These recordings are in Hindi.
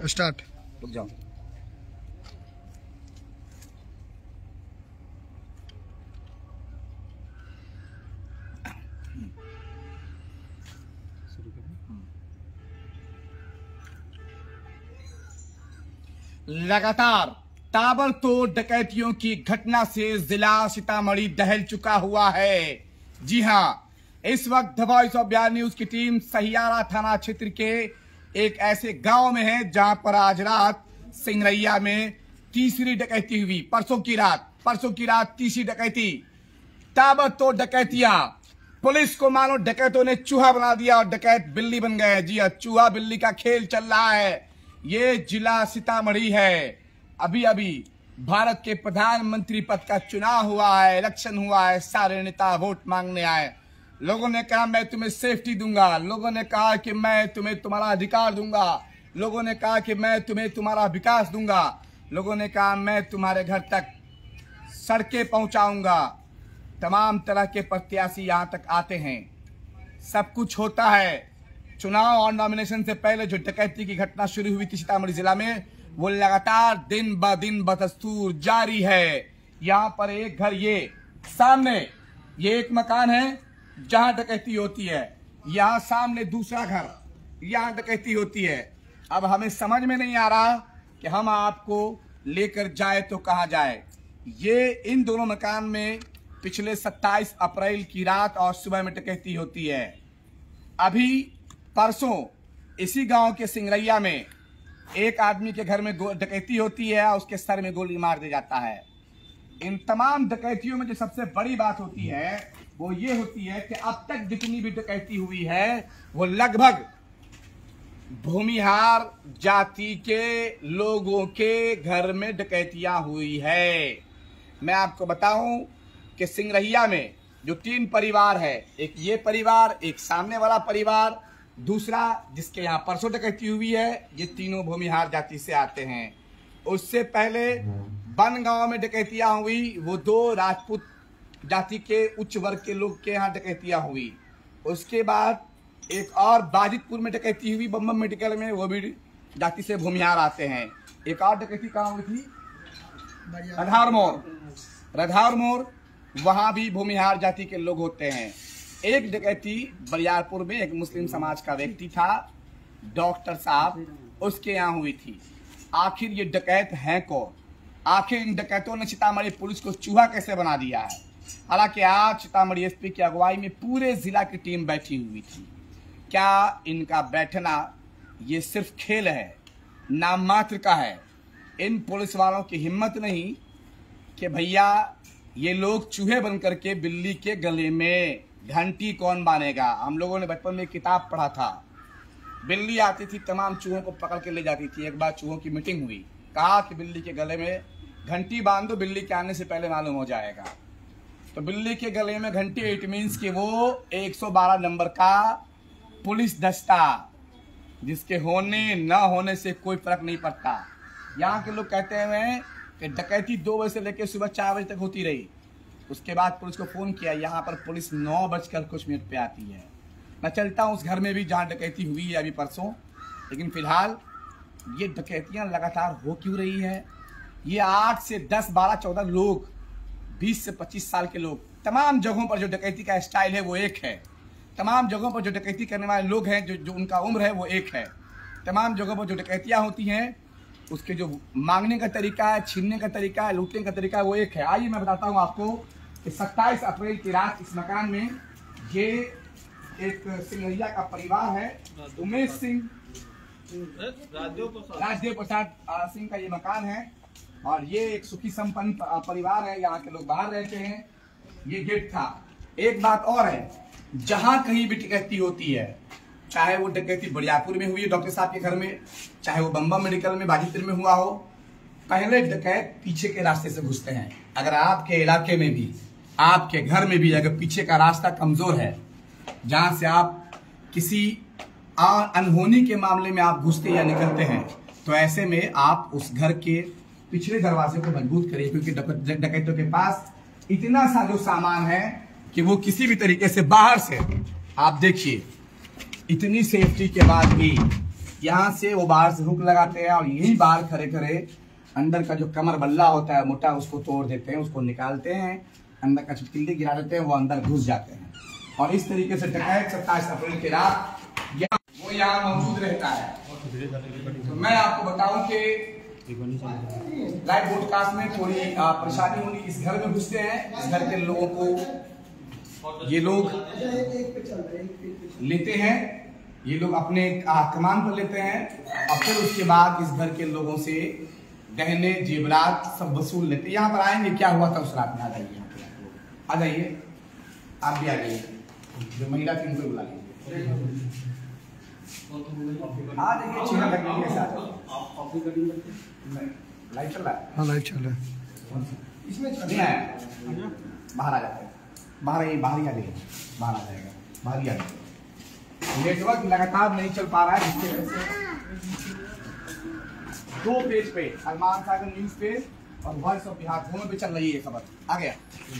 स्टार्ट। रुक जाओ। लगातार ताबड़तोड़ डकैतियों की घटना से जिला सीतामढ़ी दहल चुका हुआ है। जी हां, इस वक्त the voice of Bihar news की टीम सहियारा थाना क्षेत्र के एक ऐसे गांव में है जहां पर आज रात सिंगरैया में तीसरी डकैती हुई। परसों की रात तीसरी डकैती, ताबड़तोड़ डकैतियां। पुलिस को मानो डकैतों ने चूहा बना दिया और डकैत बिल्ली बन गए। जी हां, चूहा बिल्ली का खेल चल रहा है। ये जिला सीतामढ़ी है। अभी अभी भारत के प्रधानमंत्री पद का चुनाव हुआ है, इलेक्शन हुआ है, सारे नेता वोट मांगने आए। लोगों ने कहा मैं तुम्हें सेफ्टी दूंगा, लोगों ने कहा कि मैं तुम्हें तुम्हारा अधिकार दूंगा, लोगों ने कहा कि मैं तुम्हें तुम्हारा विकास दूंगा, लोगों ने कहा मैं तुम्हारे घर तक सड़कें पहुंचाऊंगा। तमाम तरह के प्रत्याशी यहाँ तक आते हैं, सब कुछ होता है। चुनाव और नॉमिनेशन से पहले जो डकैती की घटना शुरू हुई थी सीतामढ़ी जिला में, वो लगातार दिन ब दिन बदस्तूर जारी है। यहाँ पर एक घर, ये सामने ये एक मकान है जहां डकैती होती है, यहाँ सामने दूसरा घर, यहाँ डकैती होती है। अब हमें समझ में नहीं आ रहा कि हम आपको लेकर जाए तो कहाँ जाए। ये इन दोनों मकान में पिछले 27 अप्रैल की रात और सुबह में डकैती होती है। अभी परसों इसी गांव के सिंगरैया में एक आदमी के घर में डकैती होती है, उसके सर में गोली मार दिया जाता है। इन तमाम डकैतियों में जो सबसे बड़ी बात होती है वो ये होती है कि अब तक जितनी भी डकैती हुई है वो लगभग भूमिहार जाति के लोगों के घर में डकैतियां हुई है। मैं आपको बताऊं कि सिंगरैया में जो 3 परिवार है, एक ये परिवार, एक सामने वाला परिवार, दूसरा जिसके यहाँ परसों डकैती हुई है, ये तीनों भूमिहार जाति से आते हैं। उससे पहले बन गांव में डकैतियां हुई, वो 2 राजपूत जाति के उच्च वर्ग के लोग के यहाँ डकैतियां हुई। उसके बाद एक और बाजितपुर में डकैती हुई, बम मेडिकल में, वो भी जाति से भूमिहार आते हैं। एक और डकैती कहाँ हुई थी? रधार मोड़, वहां भी भूमिहार जाति के लोग होते हैं। एक डकैती बरियारपुर में एक मुस्लिम समाज का व्यक्ति था, डॉक्टर साहब, उसके यहाँ हुई थी। आखिर ये डकैत हैं कौन? आखिर इन डकैतों ने सीतामढ़ी पुलिस को चूहा कैसे बना दिया है? हालांकि आज सीतामढ़ी एसपी की अगुवाई में पूरे जिला की टीम बैठी हुई थी। क्या इनका बैठना ये सिर्फ खेल है, नाम मात्र का है? इन पुलिस वालों की हिम्मत नहीं कि भैया ये लोग चूहे बन करके बिल्ली के गले में घंटी कौन बांधेगा। हम लोगों ने बचपन में किताब पढ़ा था, बिल्ली आती थी, तमाम चूहों को पकड़ के ले जाती थी। एक बार चूहों की मीटिंग हुई, कहा कि बिल्ली के गले में घंटी बांध दो, बिल्ली के आने से पहले मालूम हो जाएगा। तो बिल्ली के गले में घंटी, इट मीन्स कि वो 112 नंबर का पुलिस दस्ता, जिसके होने न होने से कोई फर्क नहीं पड़ता। यहाँ के लोग कहते हैं कि डकैती 2 बजे से लेकर सुबह 4 बजे तक होती रही। उसके बाद पुलिस को फोन किया, यहाँ पर पुलिस 9:कुछ पे आती है। मैं चलता हूँ उस घर में भी जहाँ डकैती हुई है अभी परसों। लेकिन फिलहाल ये डकैतियाँ लगातार हो क्यों रही है? ये 8 से 10, 12, 14 लोग, 20 से 25 साल के लोग, तमाम जगहों पर जो डकैती का स्टाइल है वो एक है। तमाम जगहों पर जो डकैती करने वाले लोग हैं, जो उनका उम्र है वो एक है। तमाम जगहों पर जो डकैतियाँ होती हैं, उसके जो मांगने का तरीका है, छीनने का तरीका है, लूटने का तरीका है, वो एक है। आइए मैं बताता हूँ आपको कि 27 अप्रैल की रात इस मकान में ये एक सिंगरैया का परिवार है, उमेश सिंह, राजदेव प्रसाद सिंह का ये मकान है। और ये एक सुखी संपन्न परिवार है, यहाँ के लोग बाहर रहते हैं। ये गेट था। एक बात और है, जहां कहीं भी डकैती होती है, चाहे वो डकैती बरियारपुर में हुई है डॉक्टर साहब के घर में, चाहे वो बम मेडिकल में बाजितपुर में हुआ हो, पहले डकैत पीछे के रास्ते से घुसते हैं। अगर आपके इलाके में भी, आपके घर में भी अगर पीछे का रास्ता कमजोर है, जहां से आप किसी अनहोनी के मामले में आप घुसते या निकलते हैं, तो ऐसे में आप उस घर के पिछले दरवाजे को मजबूत करिए, क्योंकि डकैतों के पास इतना सा जो सामान है कि वो किसी भी तरीके से बाहर से, आप देखिए, इतनी सेफ्टी के बाद भी यहाँ से वो बाहर से हुक लगाते हैं और यही बाहर खड़े खड़े अंदर का जो कमर बल्ला होता है मोटा, उसको तोड़ देते हैं, उसको निकालते हैं, अंदर का छिपकली गिरा देते हैं, वो अंदर घुस जाते हैं। और इस तरीके से डकैत 27 अप्रैल की रात वो यहाँ मौजूद रहता है। तो मैं आपको बताऊं कि लाइव ब्रॉडकास्ट में थोड़ी परेशानी होगी। इस घर में घुसते हैं, इस घर के लोगों को ये लोग लेते हैं, ये लोग अपने कमान पर लेते हैं और फिर उसके बाद इस घर के लोगों से गहने जेवरात सब वसूल लेते हैं। यहाँ पर आएंगे, क्या हुआ था उस रात में, आ जाइए यहाँ पे, आ जाइए, आप भी आ जाइए, जो महिला थी उनको बुला लीजिए, आ जाइए, चेहरा लगने के साथ। लाइव चल रहा है? हाँ लाइव चल रहा है। इसमें नहीं आया, बाहर आ जाते हैं, बाहर ही आ जाइए, बाहर आ जाएगा, बाहर ही आ जाएगा। नेटवर्क लगातार नहीं चल पा रहा है, जिसकी वजह से 2 पेज पे सलमान सागर न्यूज पेज और वॉइस ऑफ बिहार दोनों पे चल रही है खबर। आ गया,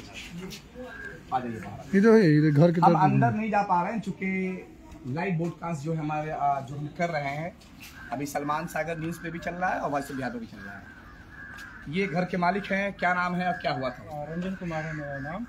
आ जाइए बाहर। इधर घर के हम अंदर नहीं जा पा रहे हैं क्योंकि लाइव ब्रॉडकास्ट जो है हमारे जो हम कर रहे हैं अभी सलमान सागर न्यूज पे भी चल रहा है और वॉइस ऑफ बिहार पे भी चल रहा है। ये घर के मालिक हैं, क्या नाम है और क्या हुआ था? रंजन कुमार है मेरा नाम।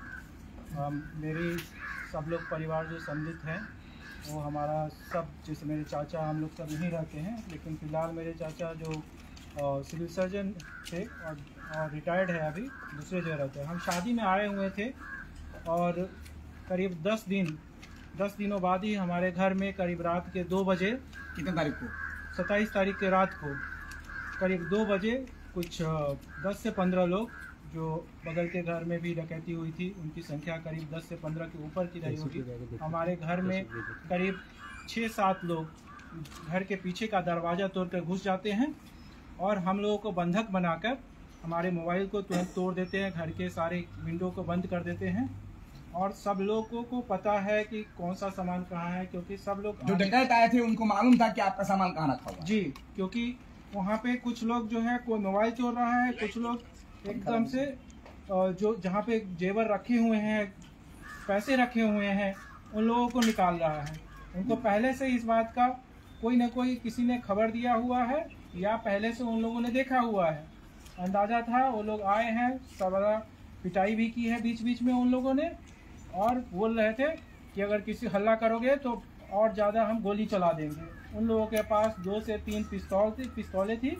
मेरी सब लोग परिवार जो सम्मिलित हैं वो हमारा सब, जैसे मेरे चाचा, हम लोग सब यहीं रहते हैं, लेकिन फ़िलहाल मेरे चाचा जो सिविल सर्जन थे और रिटायर्ड है, अभी दूसरे जगह रहते हैं। हम शादी में आए हुए थे और करीब 10 दिनों बाद ही हमारे घर में करीब रात के 2 बजे, कितने तारीख को? 27 तारीख के रात को करीब 2 बजे कुछ 10 से 15 लोग, जो बगल के घर में भी डकैती हुई थी, उनकी संख्या करीब 10 से 15 के ऊपर की रही होगी। हमारे घर में करीब 6-7 लोग घर के पीछे का दरवाज़ा तोड़कर घुस जाते हैं और हम लोगों को बंधक बनाकर हमारे मोबाइल को तुरंत तोड़ देते हैं, घर के सारे विंडो को बंद कर देते हैं। और सब लोगों को पता है कि कौन सा सामान कहाँ है, क्योंकि सब लोग जो डकैत आए थे उनको मालूम था कि आपका सामान कहाँ रखा हुआ है? जी, क्योंकि वहाँ पे कुछ लोग जो है कोई मोबाइल चोर रहा है, कुछ लोग एकदम से जो जहाँ पे जेवर रखे हुए हैं, पैसे रखे हुए हैं, उन लोगों को निकाल रहा है। उनको पहले से इस बात का कोई न कोई किसी ने खबर दिया हुआ है या पहले से उन लोगों ने देखा हुआ है, अंदाज़ा था। वो लोग आए हैं, सबरा पिटाई भी की है बीच बीच में उन लोगों ने, और बोल रहे थे कि अगर किसी हल्ला करोगे तो और ज़्यादा हम गोली चला देंगे। उन लोगों के पास 2 से 3 पिस्तौलें थी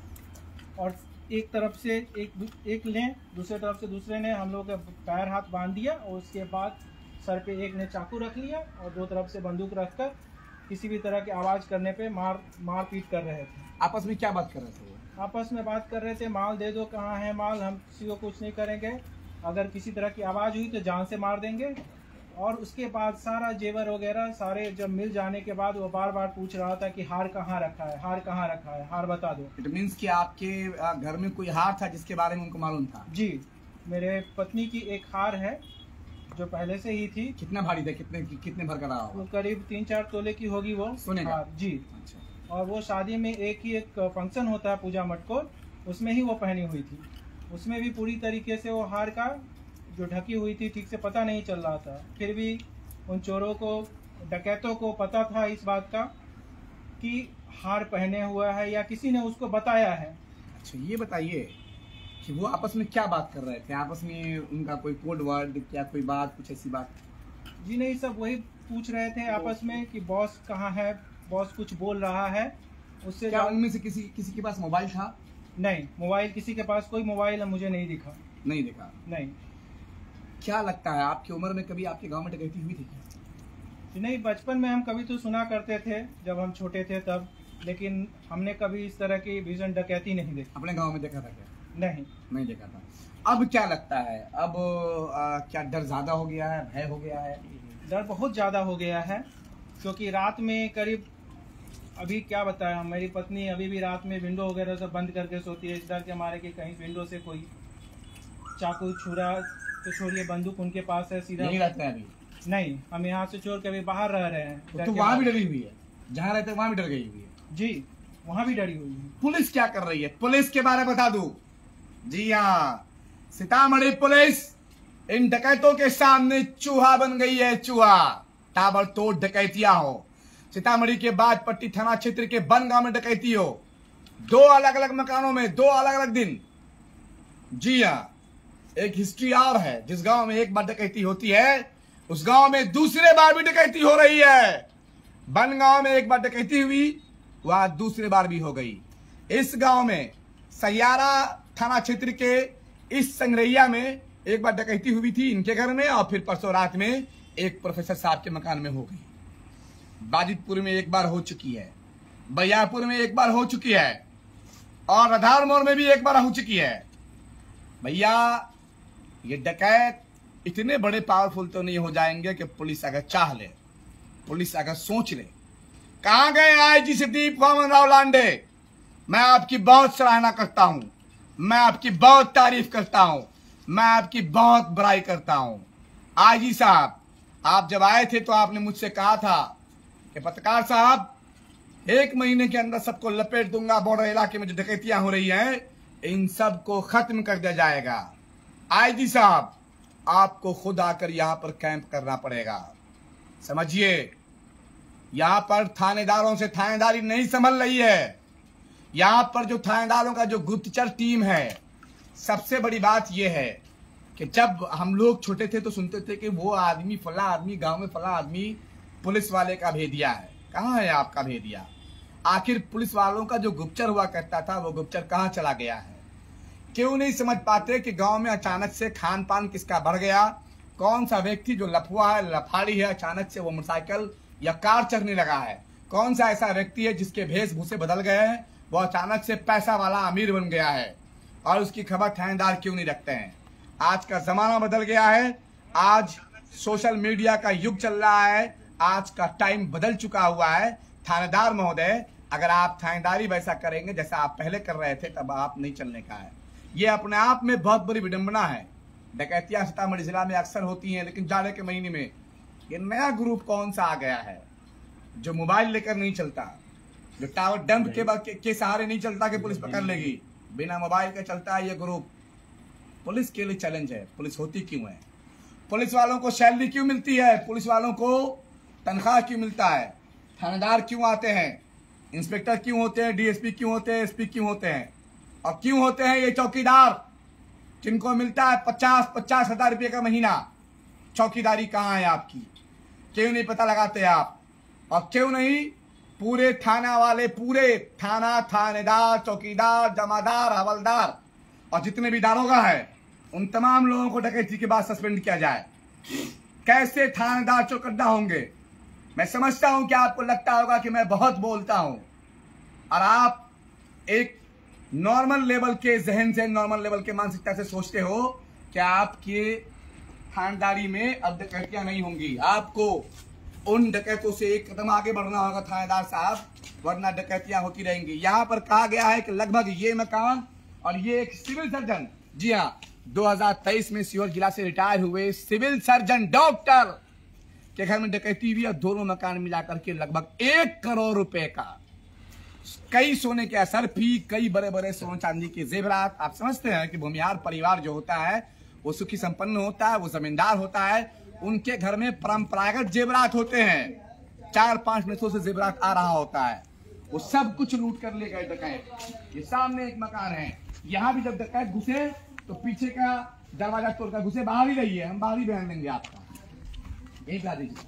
और एक तरफ से एक लें, दूसरे तरफ से दूसरे ने हम लोग के पैर हाथ बांध दिया और उसके बाद सर पे एक ने चाकू रख लिया और 2 तरफ से बंदूक रखकर किसी भी तरह की आवाज़ करने पे मार पीट कर रहे थे। आपस में क्या बात कर रहे थे वो? आपस में बात कर रहे थे, माल दे दो, कहाँ है माल, हम किसी को कुछ नहीं करेंगे, अगर किसी तरह की आवाज़ हुई तो जान से मार देंगे। और उसके बाद सारा जेवर वगैरह सारे जब मिल जाने के बाद वो बार बार पूछ रहा था कि हार कहाँ रखा है, हार कहाँ रखा है, हार बता दो। इट मीन्स कि आपके घर में कोई हार था जिसके बारे में उनको मालूम था? जी, मेरे पत्नी की एक हार है जो पहले से ही थी। कितना भारी था, कितने भर का रहा होगा? वो करीब 3-4 तोले की होगी वो सोने का? जी। अच्छा। और वो शादी में एक फंक्शन होता है पूजा मटकोर, उसमें ही वो पहनी हुई थी। उसमें भी पूरी तरीके से वो हार का जो ढकी हुई थी ठीक से पता नहीं चल रहा था। फिर भी उन चोरों को, डकैतों को पता था इस बात का कि हार पहने हुआ है या किसी ने उसको बताया है। अच्छा, ये बताइए कि वो आपस में क्या बात कर रहे थे? आपस में उनका कोई कोड वर्ड या कोई बात, कुछ ऐसी बात? जी नहीं, सब वही पूछ रहे थे आपस में कि बॉस कहाँ है, बॉस कुछ बोल रहा है। उससे क्या उनमें से किसी के पास मोबाइल था? नहीं, मोबाइल किसी के पास कोई मोबाइल मुझे नहीं दिखा। नहीं दिखा? नहीं। क्या लगता है आपकी उम्र में कभी आपके गांव में डकैती हुई थी? नहीं, बचपन में हम कभी तो सुना करते थे जब हम छोटे थे तब, लेकिन हमने कभी इस तरह की भीषण डकैती नहीं देखी। अपने गांव में देखा था क्या? नहीं देखा था। अब क्या लगता है, अब क्या डर ज्यादा हो गया है, भय हो गया है? डर बहुत ज़्यादा हो गया है, क्योंकि रात में करीब, अभी क्या बताया, मेरी पत्नी अभी भी रात में विंडो वगैरह सब बंद करके सोती है, इस डर के मारे कि कहीं विंडो से कोई चाकू छुरा तो छोड़िए, बंदूक उनके पास है सीधा। नहीं रहते हैं अभी? नहीं, हम यहाँ से छोड़ के अभी बाहर रह रहे हैं। तो वहाँ भी डरी हुई है? जहाँ रहते हैं वहाँ भी डर गई हुई है? जी, वहाँ भी डरी हुई है। पुलिस क्या कर रही है? पुलिस के बारे में बता दूं। जी हाँ, सीतामढ़ी पुलिस इन डकैतों के सामने चूहा बन गई है। चूहा, ताबड़तोड़ डकैतियां हो, सीतामढ़ी के बाजपट्टी थाना क्षेत्र के बनगांव में डकैती हो, 2 अलग अलग मकानों में 2 अलग अलग दिन। जी हाँ, एक हिस्ट्री और है। जिस गांव में एक बार डकैती होती है उस गांव में दूसरे बार भी डकैती हो रही है। बनगांव में एक बार डकैती हुई, वहां दूसरी बार भी हो गई। इस गांव में सहियारा थाना क्षेत्र के इस संग्रहिया में एक बार डकैती हुई थी इनके घर में, और फिर परसों रात में एक प्रोफेसर साहब के मकान में हो गई। बाजितपुर में एक बार हो चुकी है, बयापुर में एक बार हो चुकी है, और आधार मोड़ में भी एक बार हो चुकी है। भैया ये डकैत इतने बड़े पावरफुल तो नहीं हो जाएंगे कि पुलिस अगर चाह ले, पुलिस अगर सोच ले। कहां गए आईजी सदीप वामन राव लांडे? मैं आपकी बहुत सराहना करता हूं, मैं आपकी बहुत तारीफ करता हूं, मैं आपकी बहुत बड़ाई करता हूं। आईजी साहब, आप जब आए थे तो आपने मुझसे कहा था कि पत्रकार साहब 1 महीने के अंदर सबको लपेट दूंगा, बॉर्डर इलाके में जो डकैतियां हो रही हैं इन सबको खत्म कर दिया जाएगा। आईजी साहब, आपको खुद आकर यहां पर कैंप करना पड़ेगा। समझिए, यहां पर थानेदारों से थानेदारी नहीं संभल रही है। यहां पर जो थानेदारों का जो गुप्तचर टीम है, सबसे बड़ी बात यह है कि जब हम लोग छोटे थे तो सुनते थे कि वो आदमी फला आदमी गांव में फला आदमी पुलिस वाले का भेदिया है। कहां है आपका भेदिया? आखिर पुलिस वालों का जो गुप्तचर हुआ करता था वो गुप्तचर कहां चला गया है? क्यों नहीं समझ पाते कि गांव में अचानक से खान पान किसका बढ़ गया? कौन सा व्यक्ति जो लफुआ है, लफाड़ी है, अचानक से वो मोटरसाइकिल या कार चढ़ने लगा है? कौन सा ऐसा व्यक्ति है जिसके वेशभूषे बदल गए हैं, वो अचानक से पैसा वाला अमीर बन गया है, और उसकी खबर थानेदार क्यों नहीं रखते हैं? आज का जमाना बदल गया है, आज सोशल मीडिया का युग चल रहा है, आज का टाइम बदल चुका हुआ है। थानेदार महोदय, अगर आप थानेदारी वैसा करेंगे जैसा आप पहले कर रहे थे तब आप नहीं चलने का है। ये अपने आप में बहुत बड़ी विडंबना है। डकैतियां सीतामढ़ी जिला में अक्सर होती हैं, लेकिन जाड़े के महीने में ये नया ग्रुप कौन सा आ गया है जो मोबाइल लेकर नहीं चलता, जो टावर डंप के सहारे नहीं चलता कि पुलिस पकड़ लेगी, बिना मोबाइल के चलता है ये ग्रुप। पुलिस के लिए चैलेंज है। पुलिस होती क्यों है? पुलिस वालों को सैलरी क्यों मिलती है? पुलिस वालों को तनख्वाह क्यों मिलता है? थानेदार क्यों आते हैं? इंस्पेक्टर क्यों होते हैं? डीएसपी क्यों होते हैं? एसपी क्यों होते हैं? और क्यों होते हैं ये चौकीदार जिनको मिलता है 50-50 हजार रुपये का महीना? चौकीदारी कहाँ है आपकी? क्यों नहीं पता लगाते आप? और क्यों नहीं पूरे थाना वाले, पूरे थाना, थानेदार, चौकीदार, जमादार, हवलदार और जितने भी दारोगा है उन तमाम लोगों को डकैती के बाद सस्पेंड किया जाए? कैसे थानेदार चौकन्ना होंगे? मैं समझता हूं कि आपको लगता होगा कि मैं बहुत बोलता हूं, और आप एक नॉर्मल लेवल के जहन से, नॉर्मल लेवल के मानसिकता से सोचते हो कि आपके थानेदारी में अब डकैतियां नहीं होंगी। आपको उन डकैतों से एक कदम आगे बढ़ना होगा थानेदार साहब, वरना डकैतियां होती रहेंगी। यहाँ पर कहा गया है कि लगभग ये मकान और ये एक सिविल सर्जन, जी हाँ, 2023 में सीहोर जिला से रिटायर हुए सिविल सर्जन डॉक्टर के घर में डकैती हुई, और दोनों मकान मिलाकर के लगभग 1 करोड़ रुपए का, कई सोने के असरफी, कई बड़े बड़े सोने चांदी के जेवरात। आप समझते हैं कि भूमिहार परिवार जो होता है वो सुखी संपन्न होता है, वो जमींदार होता है, उनके घर में परंपरागत जेवरात होते हैं, 4-5 नस्लों से जेवरात आ रहा होता है, वो सब कुछ लूट कर ले गए डकैत। ये सामने एक मकान है, यहाँ भी जब डकैत घुसे तो पीछे का दरवाजा तोड़कर घुसे। बाहर ही रहिए, हम बाहर ही बयान देंगे आपका। एक ला दीजिए।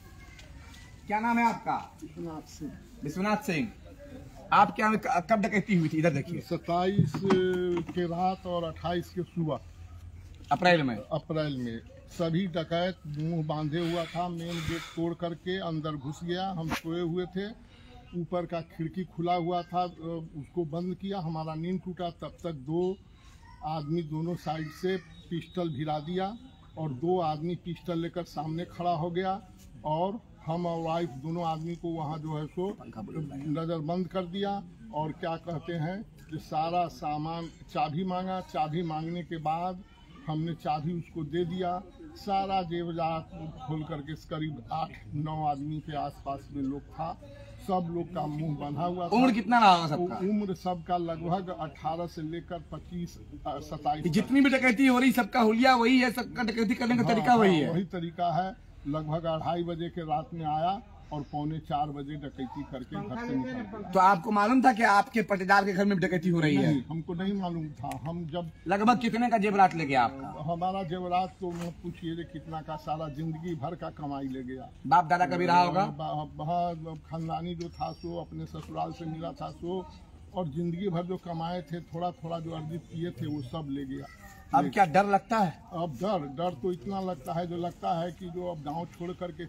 क्या नाम है आपका? विश्वनाथ सिंह। आप क्या कब डकैती हुई थी? इधर देखिए। 27 के रात और 28 के सुबह, अप्रैल में सभी डकैत मुंह बांधे हुआ था, मेन गेट तोड़ करके अंदर घुस गया। हम सोए हुए थे, ऊपर का खिड़की खुला हुआ था, उसको बंद किया, हमारा नींद टूटा। तब तक 2 आदमी दोनों साइड से पिस्टल भिरा दिया, और 2 आदमी पिस्टल लेकर सामने खड़ा हो गया, और हम और वाइफ दोनों आदमी को वहाँ जो है सो नज़रबंद कर दिया। और क्या कहते हैं कि सारा सामान, चाबी मांगा, चाबी मांगने के बाद हमने चाबी उसको दे दिया। सारा जेवरात खोल करके करीब 8-9 आदमी के आसपास में लोग था, सब लोग का मुंह बंधा हुआ था। उम्र कितना रहा होगा सबका? उम्र सबका लगभग 18 से लेकर 25-27। जितनी भी डकैती हो रही सबका हुलिया वही है, सबका डकैती करने का तरीका वही है। वही तरीका है। लगभग 2:30 बजे के रात में आया, और 3:45 बजे डकैती करके घर से निकल गए। तो आपको मालूम था कि आपके पटीदार के घर में डकैती हो रही है? नहीं, हमको नहीं मालूम था। हम जब लगभग कितने का जेवरात ले गया आपका? हमारा जेवरात तो मत पूछिए कितना का, सारा जिंदगी भर का कमाई ले गया। बाप दादा का भी रहा होगा? खानदानी जो था सो अपने ससुराल से मिला था सो, और जिंदगी भर जो कमाए थे थोड़ा थोड़ा जो अर्जित किए थे वो सब ले गया। अब क्या डर लगता है? अब डर तो इतना लगता है, जो लगता है कि जो अब गांव छोड़ करके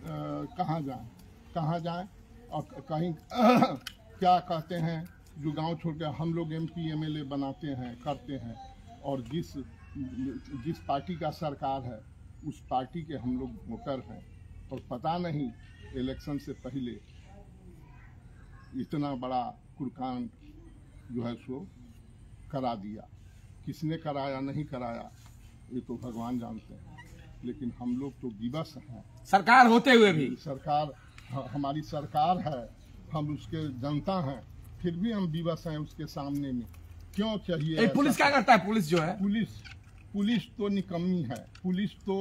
कहाँ जाएं और कहीं क्या कहते हैं, जो गांव छोड़ के हम लोग MP MLA बनाते हैं करते हैं, और जिस पार्टी का सरकार है उस पार्टी के हम लोग वोटर हैं, और पता नहीं इलेक्शन से पहले इतना बड़ा कुरकांड जो है सो करा दिया। किसने कराया नहीं कराया ये तो भगवान जानते हैं, लेकिन हम लोग तो विवश हैं। सरकार होते हुए भी? सरकार हमारी सरकार है, हम उसके जनता हैं, फिर भी हम विवश हैं उसके सामने में। क्यों चाहिए? पुलिस क्या करता है? पुलिस जो है, पुलिस तो निकम्मी है। पुलिस तो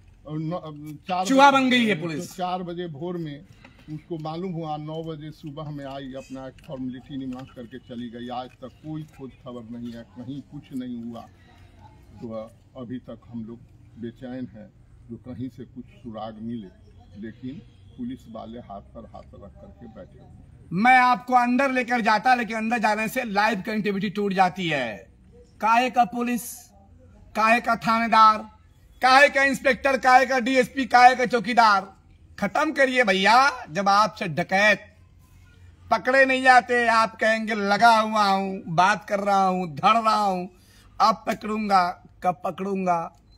चूहा बन गई है पुलिस। 4 बजे भोर में उसको मालूम हुआ, 9 बजे सुबह में आई, अपना एक फॉर्मेलिटी निमाश करके चली गई। आज तक कोई खोज खबर नहीं है, कहीं कुछ नहीं हुआ। तो अभी तक हम लोग बेचैन हैं जो कहीं से कुछ सुराग मिले, लेकिन पुलिस वाले हाथ पर हाथ रख करके बैठे हुए। मैं आपको अंदर लेकर जाता, लेकिन अंदर जाने से लाइव कनेक्टिविटी टूट जाती है। काहे का पुलिस, काहे का थानेदार, काहे का इंस्पेक्टर, काहे का DSP, काहे का चौकीदार? खत्म करिए भैया। जब आपसे डकैत पकड़े नहीं जाते, आप कहेंगे लगा हुआ हूं, बात कर रहा हूं, धड़ रहा हूं, अब पकड़ूंगा। कब पकड़ूंगा,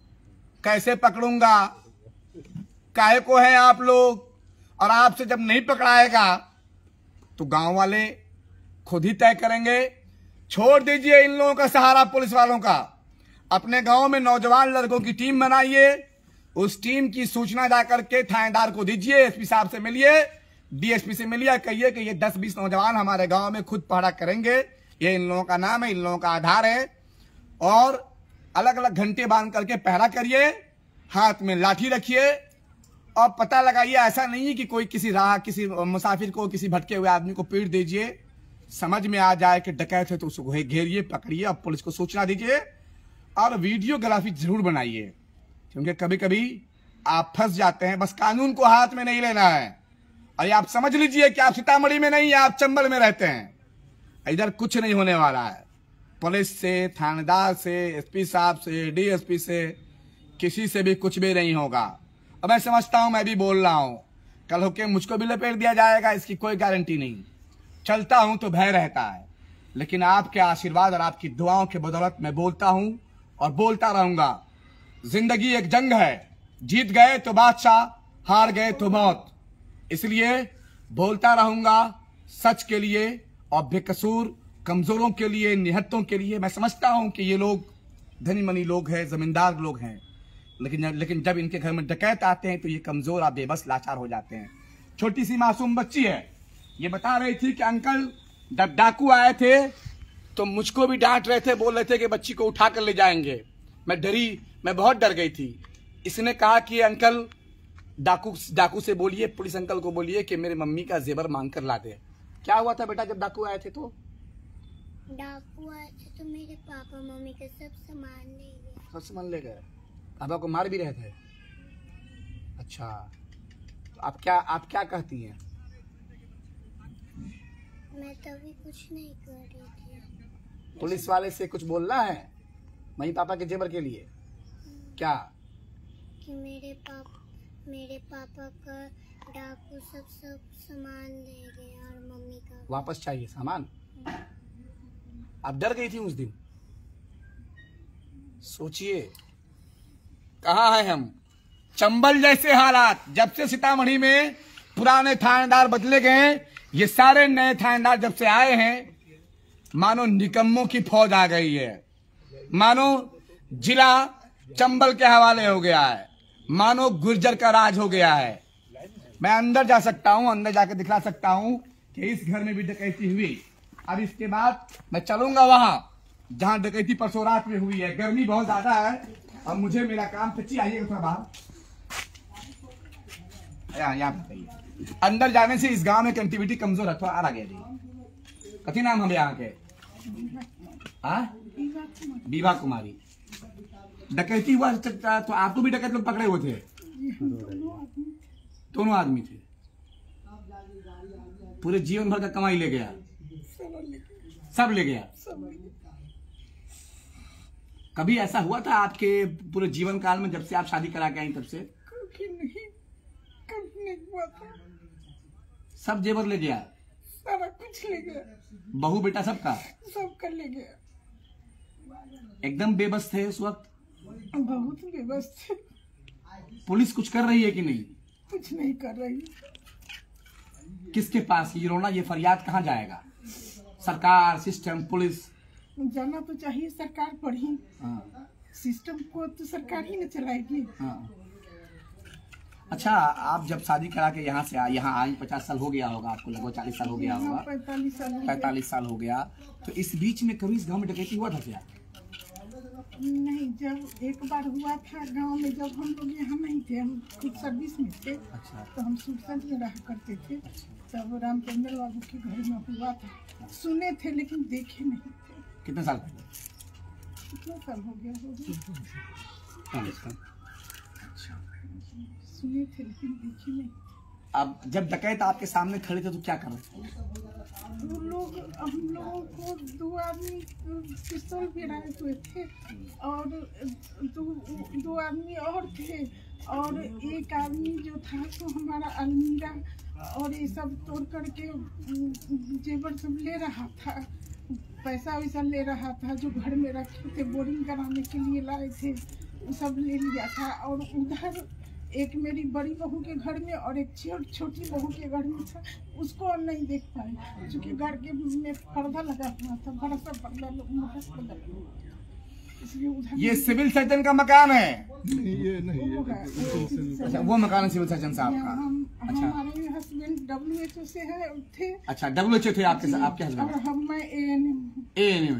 कैसे पकड़ूंगा, काहे को है आप लोग? और आपसे जब नहीं पकड़ाएगा तो गांव वाले खुद ही तय करेंगे। छोड़ दीजिए इन लोगों का सहारा, पुलिस वालों का। अपने गांव में नौजवान लड़कों की टीम बनाइए, उस टीम की सूचना जाकर के थानेदार को दीजिए, SP साहब से मिलिए, DSP से मिलिए, कहिए कि ये 10-20 नौजवान हमारे गांव में खुद पहरा करेंगे, ये इन लोगों का नाम है, इन लोगों का आधार है। और अलग अलग घंटे बांध करके पहरा करिए, हाथ में लाठी रखिए, और पता लगाइए। ऐसा नहीं है कि कोई किसी मुसाफिर को, किसी भटके हुए आदमी को पीट दीजिए। समझ में आ जाए कि डकैत है तो उसको घेरिए, पकड़िए, और पुलिस को सूचना दीजिए। और वीडियोग्राफी जरूर बनाइए, क्योंकि कभी कभी आप फंस जाते हैं। बस कानून को हाथ में नहीं लेना है। और आप समझ लीजिए कि आप सीतामढ़ी में नहीं, आप चंबल में रहते हैं। इधर कुछ नहीं होने वाला है। पुलिस से, थानेदार से, SP साहब से, DSP से, किसी से भी कुछ भी नहीं होगा। अब मैं समझता हूं, मैं भी बोल रहा हूं, कल होके मुझको भी लपेट दिया जाएगा, इसकी कोई गारंटी नहीं। चलता हूं तो भय रहता है, लेकिन आपके आशीर्वाद और आपकी दुआओं के बदौलत मैं बोलता हूं और बोलता रहूंगा। जिंदगी एक जंग है, जीत गए तो बादशाह, हार गए तो मौत। इसलिए बोलता रहूंगा सच के लिए और बेकसूर कमजोरों के लिए, निहत्तों के लिए। मैं समझता हूं कि ये लोग धनी मनी लोग हैं, जमींदार लोग हैं, लेकिन जब इनके घर में डकैत आते हैं तो ये कमजोर और बेबस लाचार हो जाते हैं। छोटी सी मासूम बच्ची है, ये बता रही थी कि अंकल जब डाकू आए थे तो मुझको भी डांट रहे थे, बोल रहे थे कि बच्ची को उठा कर ले जाएंगे। मैं डरी, मैं बहुत डर गई थी। इसने कहा कि अंकल डाकू से बोलिए, पुलिस अंकल को बोलिए कि मेरी मम्मी का जेवर मांग कर ला दे। क्या हुआ था बेटा जब डाकू आए थे? तो डाकू आए थे तो मेरे पापा मम्मी के सब सामान ले गए। सब सामान ले गए? पापा को मार भी रहे थे? अच्छा, तो आप क्या कहती हैं? मैं तभी कुछ नहीं कर रही थी। पुलिस वाले से कुछ बोलना है मम्मी पापा के जेवर के लिए? क्या कि मेरे पापा का डाकू सब सामान ले गए और मम्मी का वापस चाहिए सामान? आप डर गई थी उस दिन? सोचिए कहाँ है हम। चंबल जैसे हालात, जब से सीतामढ़ी में पुराने थानेदार बदले गए, ये सारे नए थानेदार जब से आए हैं, मानो निकम्मों की फौज आ गई है। मानो जिला चंबल के हवाले हो गया है, मानो गुर्जर का राज हो गया है। मैं अंदर जा सकता हूं, अंदर जाकर दिखला सकता हूं कि इस घर में भी डकैती हुई। अब इसके बाद मैं चलूंगा वहां जहां डकैती परसों रात में हुई है। गर्मी बहुत ज्यादा है और मुझे मेरा काम, सच्ची आइएगा थोड़ा बाहर, यहाँ बताइए। अंदर जाने से इस गांव में कनेक्टिविटी कमजोर है। थोड़ा आ गया जी, कथी नाम हम यहाँ के? बीबा कुमारी। डकैती हुआ तो आपको भी डकैत लोग पकड़े हुए थे? दोनों आदमी थे। पूरे जीवन भर का कमाई ले गया, सब ले गया। कभी ऐसा हुआ था आपके पूरे जीवन काल में, जब से आप शादी करा के आई तब से? कभी नहीं हुआ था। सब जेवर ले गया, सारा कुछ ले गया, बहू बेटा सबका ले गया। एकदम बेबस थे उस वक्त? बहुत बेबस थे। पुलिस कुछ कर रही है कि नहीं? कुछ नहीं कर रही। किसके पास ये रोना, ये फरियाद कहाँ जाएगा? सरकार, सिस्टम, पुलिस? जाना तो चाहिए सरकार पर ही। हाँ। सिस्टम को तो सरकार ही न चलाएगी। हाँ। अच्छा, आप जब शादी करा के यहाँ से यहाँ आई, 50 साल हो गया होगा आपको, लगभग 40 साल हो गया होगा। 45 साल हो गया। तो इस बीच में कभी इस गांव में डकैती हुआ था क्या? नहीं, जब एक बार हुआ था गांव में, जब हम लोग यहाँ नहीं थे, हम खुद सर्विस में थे। अच्छा। तो हम सुरसंड में रहा करते थे। तब रामचंद्र बाबू के घर में हुआ था, सुने थे लेकिन देखे नहीं थे। कितने साल पहले? कितना साल हो गया होगा। अच्छा। सुने थे लेकिन देखे नहीं। अब जब डकैत आपके सामने खड़े थे तो क्या कर रहे थे? वो लोग, हम लोगों को 2 आदमी पिस्तौल गिराए हुए थे और दो आदमी और थे, और एक आदमी जो था तो हमारा अलमीरा और ये सब तोड़ करके जेवर सब ले रहा था, पैसा वैसा ले रहा था जो घर में रखे थे, बोरिंग कराने के लिए लाए थे, वो सब ले लिया था। और उधर एक मेरी बड़ी बहू के घर में और एक छोटी बहू के घर में था, उसको हम नहीं देख पाए क्योंकि घर के में पर्दा लगा हुआ था, बड़ा सा पर्दा, इसलिए उधर। ये सिविल सर्जन का मकान है? नहीं, ये नहीं। अच्छा, वो मकान है सिविल सर्जन साहब का। अच्छा। हमारे हस्बैंड WHO से थे। अच्छा, WHO थे आपके हस्बैंड? और हम, मैं ANM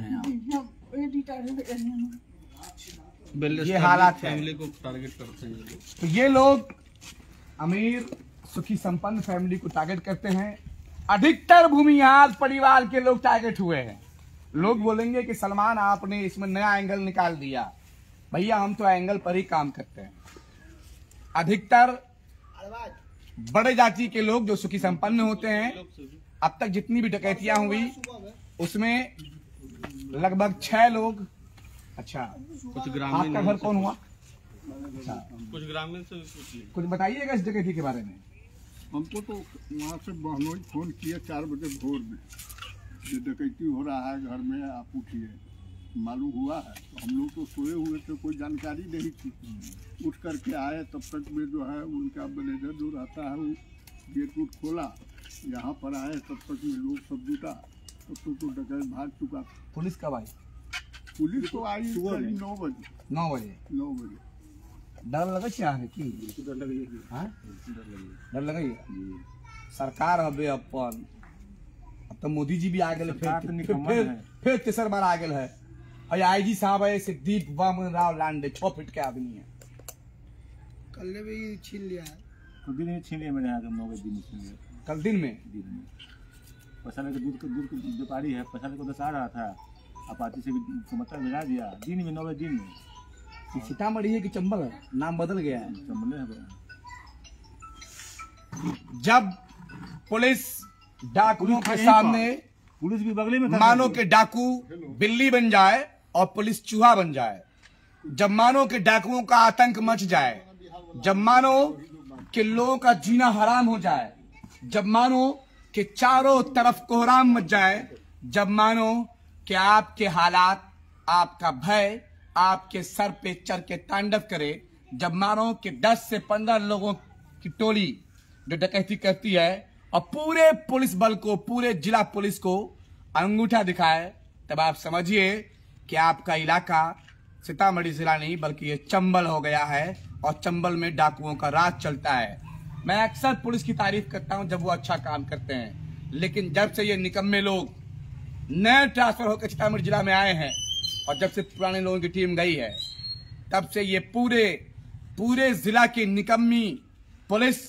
है। ये हालात है। फैमिली को टारगेट करते हैं। तो ये लोग अमीर सुखी संपन्न फैमिली को टारगेट करते हैं। अधिकतर भूमिहार परिवार के लोग टारगेट हुए हैं। लोग बोलेंगे कि सलमान आपने इसमें नया एंगल निकाल दिया। भैया, हम तो एंगल पर ही काम करते हैं। अधिकतर बड़े जाति के लोग जो सुखी संपन्न होते हैं, अब तक जितनी भी डकैतियां हुई उसमें लगभग 6 लोग। अच्छा, कुछ ग्रामीण, आपका घर कौन हुआ? अच्छा, कुछ ग्रामीण से कुछ बताइएगा इस डकैती के बारे में। हमको तो वहाँ से बहनोई फोन किया 4 बजे भोर में, ये डकैती हो रहा है घर में, आप उठिए। मालूम हुआ है तो हम लोग तो सोए हुए थे, कोई जानकारी नहीं थी। उठ करके आए, तब तक में जो है उनका मैनेजर जो रहता है वो गेट उट खोला, यहाँ पर आए, तब तक में लोग सब जुटा, तब तो डकैत भाग चुका था। पुलिस कब आई? पुलिस तो आई करीब 9 बजे। 9 बजे। 9 बजे। डर लगे यहाँ की? डर लगे। सरकार अबे अपन, अब तो मोदी जी भी आ गए, फिर तेसर बार आ गए है। और IG साहब है सिद्दीप वामन राव लांडे, 6 फीट के आदमी है। कल भी छीन लिया है। तो दिन में छीन लिया मेरे यहाँ के 9 बजे दिन छीन लिया। कल दिन में पैसा लेकर दूध व्यापारी है, पैसा लेकर दस आ रहा था, अपाची से समाचार भेजा दिया। दिन में 9 बजे दिन में। सीतामढ़ी है कि चंबल है? नाम बदल गया है। चंबल है। जब पुलिस डाकुओं के सामने, पुलिस भी बगले में, मानो के डाकू बिल्ली बन जाए और पुलिस चूहा बन जाए, जब मानो के डाकुओं का आतंक मच जाए, जब मानो के लोगों का जीना हराम हो जाए, जब मानो कि चारों तरफ कोहराम मच जाए, जब मानो कि आपके हालात, आपका भय आपके सर पे चढ़ के तांडव करे, जब मानो कि 10 से 15 लोगों की टोली जो डकैती करती है और पूरे पुलिस बल को, पूरे जिला पुलिस को अंगूठा दिखाए, तब आप समझिए कि आपका इलाका सीतामढ़ी जिला नहीं बल्कि ये चंबल हो गया है और चंबल में डाकुओं का राज चलता है। मैं अक्सर पुलिस की तारीफ करता हूं जब वो अच्छा काम करते हैं, लेकिन जब से ये निकम्मे लोग नए ट्रांसफर होकर सीतामढ़ी जिला में आए हैं और जब से पुराने लोगों की टीम गई है, तब से ये पूरे जिला की निकम्मी पुलिस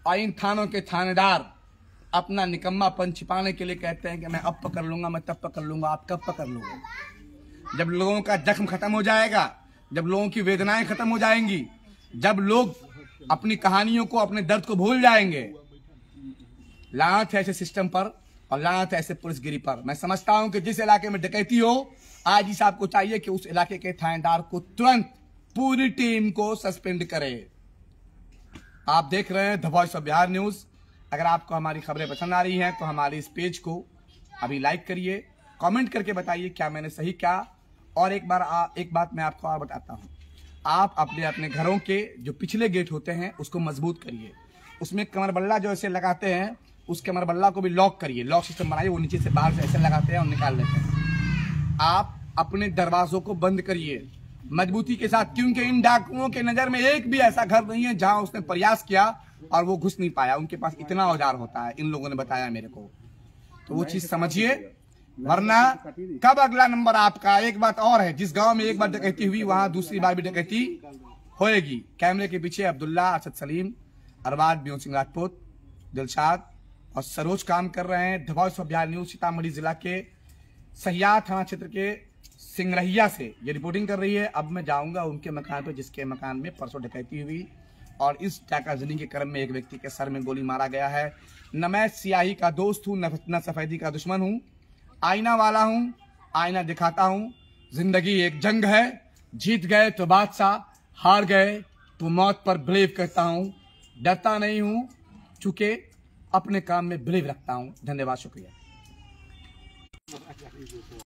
और इन थानों के थानेदार अपना निकम्मापन छिपाने के लिए कहते हैं कि मैं अब पकड़ लूंगा, मैं तब पकड़ लूंगा। आप कब पकड़ लोगे? जब लोगों का जख्म खत्म हो जाएगा, जब लोगों की वेदनाएं खत्म हो जाएंगी, जब लोग अपनी कहानियों को, अपने दर्द को भूल जाएंगे। लानत है ऐसे सिस्टम पर और लानत है ऐसे पुलिसगिरी पर। मैं समझता हूं कि जिस इलाके में डकैती हो, आज ही साहब को चाहिए कि उस इलाके के थानेदार को तुरंत पूरी टीम को सस्पेंड करे। आप देख रहे हैं the voice of Bihar news. अगर आपको हमारी खबरें पसंद आ रही हैं तो हमारे इस पेज को अभी लाइक करिए, कमेंट करके बताइए क्या मैंने सही कहा। और एक बात मैं आपको और बताता हूं, आप अपने घरों के जो पिछले गेट होते हैं उसको मजबूत करिए। उसमें कमर बल्ला जो ऐसे लगाते हैं, उस कमर बल्ला को भी लॉक करिए, लॉक सिस्टम बनाइए। वो नीचे से बाहर से ऐसे लगाते हैं और निकाल लेते हैं। आप अपने दरवाजों को बंद करिए मजबूती के साथ, क्योंकि इन डाकुओं के नजर में एक भी ऐसा घर नहीं है जहां उसने प्रयास किया और वो घुस नहीं पाया। उनके पास इतना औजार होता है, इन लोगों ने बताया मेरे को। तो वो चीज समझिए, वरना कब अगला नंबर आपका। एक बात और है, जिस गांव में एक बार डकैती हुई वहां दूसरी बार भी डकैती होएगी। कैमरे के पीछे अब्दुल्ला, अरशद सलीम, अरबाज, बियोन सिंह राजपूत, दिलशाद और सरोज काम कर रहे हैं। The voice of Bihar news Sitamarhi जिला के सहियार थाना क्षेत्र के सिंगरहिया से ये रिपोर्टिंग कर रही है। अब मैं जाऊंगा उनके मकान पे, जिसके मकान में परसों डकैती हुई और इस डाकाजनी के क्रम में एक व्यक्ति के सर में गोली मारा गया है। न मैं सियाही का दोस्त हूं, न सफेदी का दुश्मन हूं, आईना वाला हूं, आईना दिखाता हूं। जिंदगी एक जंग है, जीत गए तो बादशाह, हार गए तो मौत पर बिलीव करता हूं। डरता नहीं हूं, चूंकि अपने काम में बिलीव रखता हूं। धन्यवाद, शुक्रिया।